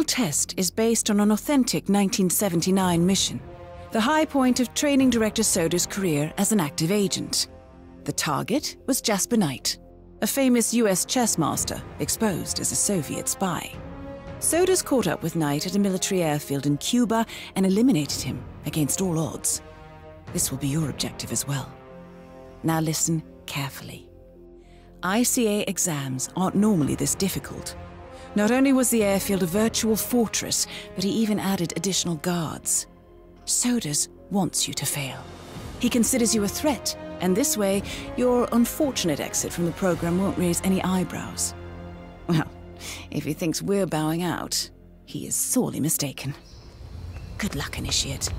test is based on an authentic 1979 mission, the high point of Training Director Soda's career as an active agent. The target was Jasper Knight, a famous US chess master exposed as a Soviet spy. Soda's caught up with Knight at a military airfield in Cuba and eliminated him against all odds. This will be your objective as well. Now listen carefully. ICA exams aren't normally this difficult. Not only was the airfield a virtual fortress, but he even added additional guards. Sodas wants you to fail. He considers you a threat, and this way, your unfortunate exit from the program won't raise any eyebrows. Well, if he thinks we're bowing out, he is sorely mistaken. Good luck, Initiate.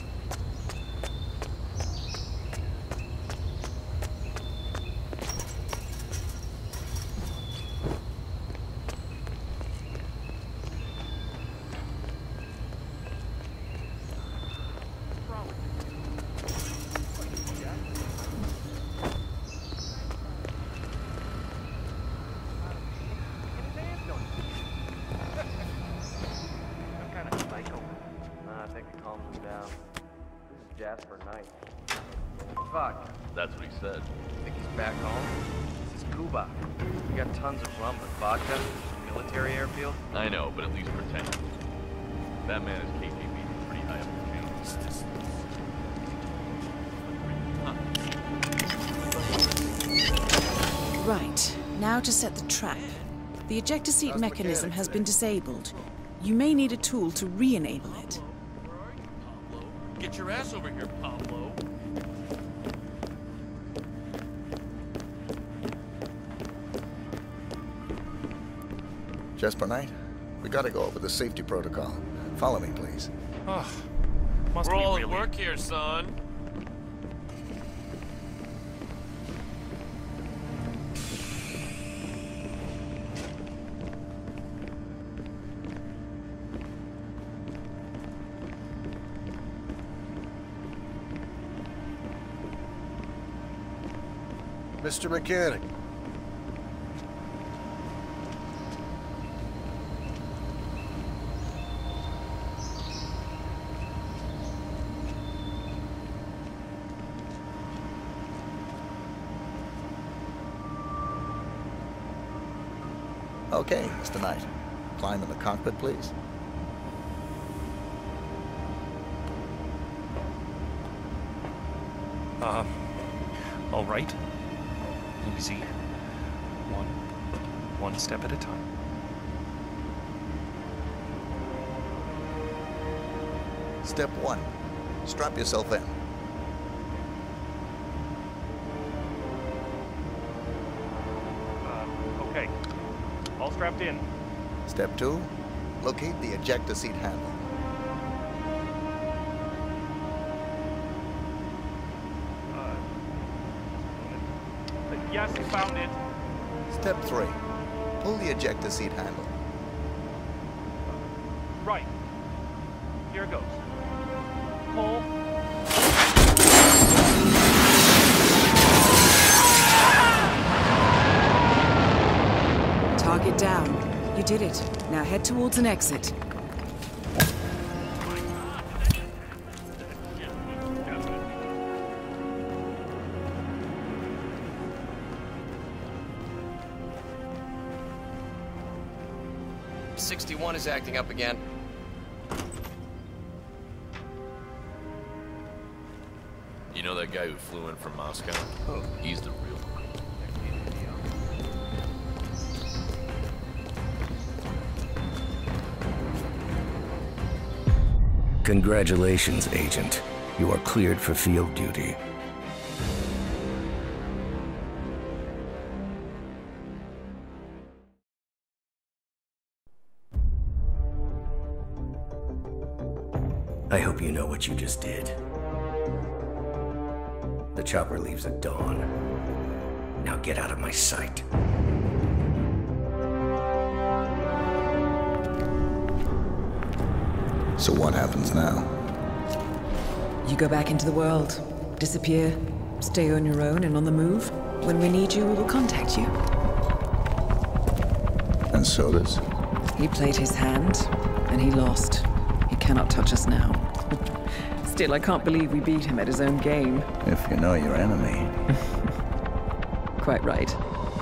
Jasper Knight. Fuck. That's what he said. Think he's back home? This is Cuba. We got tons of rum and vodka, military airfield. I know, but at least pretend. That man is KGB, pretty high up the chain. Right, now to set the trap. The ejector seat mechanism has been disabled. You may need a tool to re-enable it. Get your ass over here, Pablo. Jasper Knight, we gotta go over the safety protocol. Follow me, please. We're all at work here, son. Mr. Mechanic. Okay, Mr. Knight. Climb in the cockpit, please. All right. Easy. One step at a time. Step 1. Strap yourself in. Okay. All strapped in. Step 2. Locate the ejector seat handle. Yes, you found it. Step 3. Pull the ejector seat handle. Right. Here goes. Pull. Target down. You did it. Now head towards an exit. '61 is acting up again. You know that guy who flew in from Moscow? Oh. He's the real one. Congratulations, Agent. You are cleared for field duty. I hope you know what you just did. The chopper leaves at dawn. Now get out of my sight. So what happens now? You go back into the world, disappear, stay on your own and on the move. When we need you, we will contact you. And Sodas? He played his hand, he lost. He cannot touch us now. Still, I can't believe we beat him at his own game. If you know your enemy. Quite right.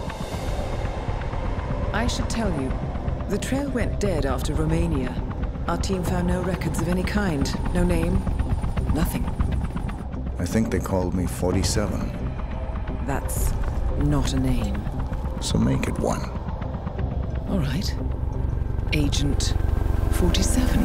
I should tell you, the trail went dead after Romania. Our team found no records of any kind. No name, nothing. I think they called me 47. That's not a name. So make it one. All right. Agent 47.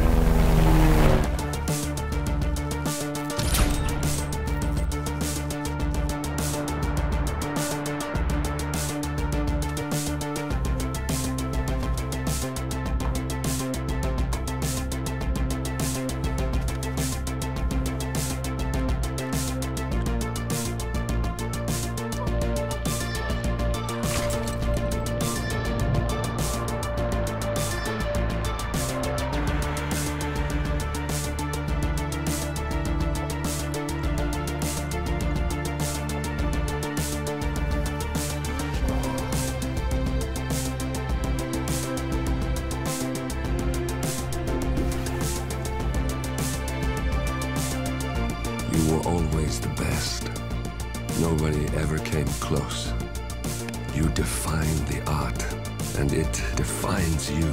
You were always the best. Nobody ever came close. You defined the art, and it defines you.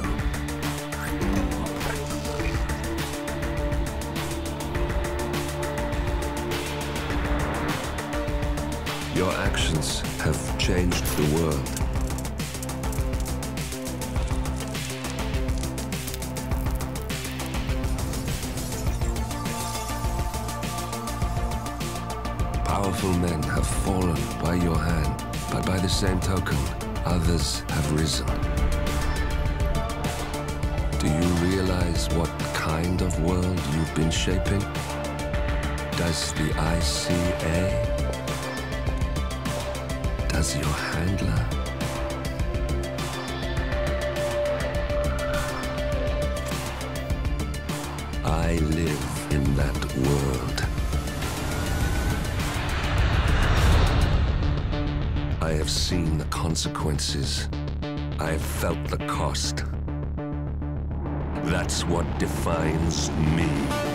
Your actions have changed the world. Powerful men have fallen by your hand, but by the same token, others have risen. Do you realize what kind of world you've been shaping? Does the ICA? Does your handler? I live in that world. I have seen the consequences. I have felt the cost. That's what defines me.